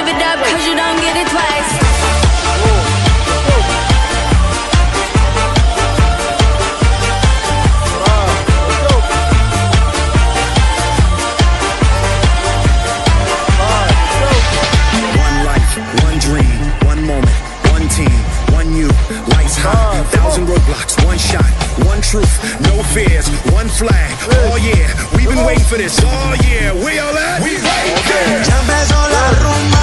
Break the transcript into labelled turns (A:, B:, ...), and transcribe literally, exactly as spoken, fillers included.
A: live it up, cause you don't get it twice.
B: One life, one dream, one moment, one team, one you, lights high, thousand roadblocks, one shot, one truth, no fears, one flag. Oh yeah, we've been waiting for this. Oh yeah, we all at? We right there.
C: Ya empezó la rumba.